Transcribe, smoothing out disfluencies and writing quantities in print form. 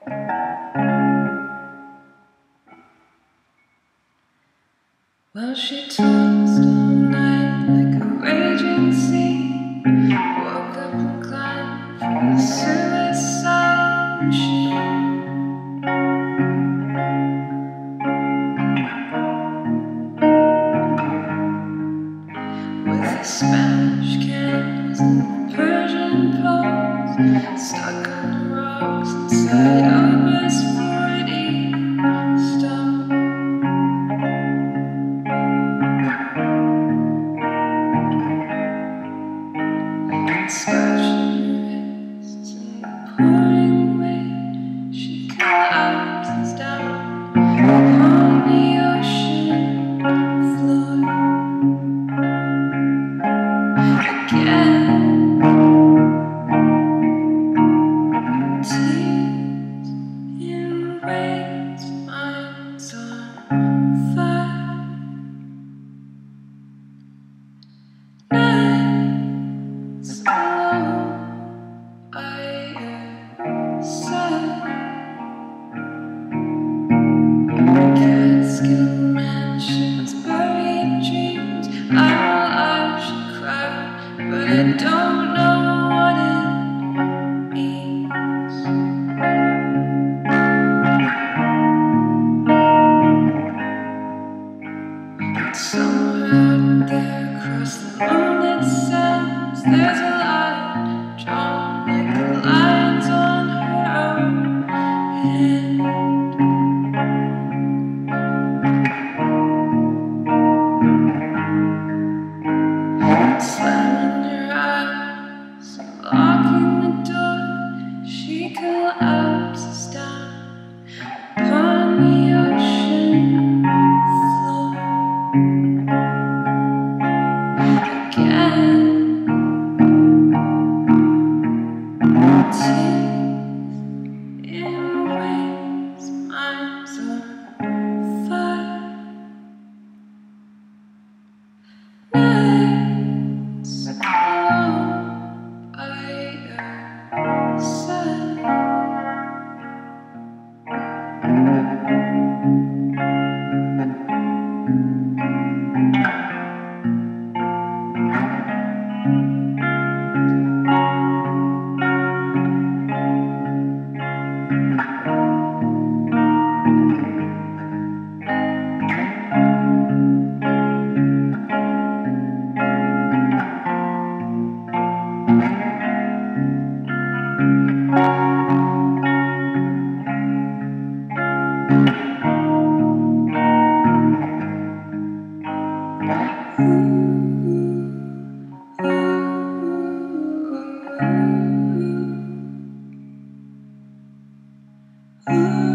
Well, she tossed all night like a raging sea. Woke up and climbed for the suicide machine. With the Spanish candles and the Persian poles stuck on the rocks inside Opus 40 stone. Scratching her wrists and pouring rain, she collapses down upon the ocean floor again. Tears in waves, mine's on fire. Nights alone by your side. Catskill mansions, buried dreams. I know I should cry, but I don't know what it means. But somewhere out there across the moonlit sands, there's a line drawn like the lines on her own hand. Slamming her eyes, locking the door, she collapses down upon the ocean floor again. Tears in waves, mine's on fire. Nights alone by your side. Ooh.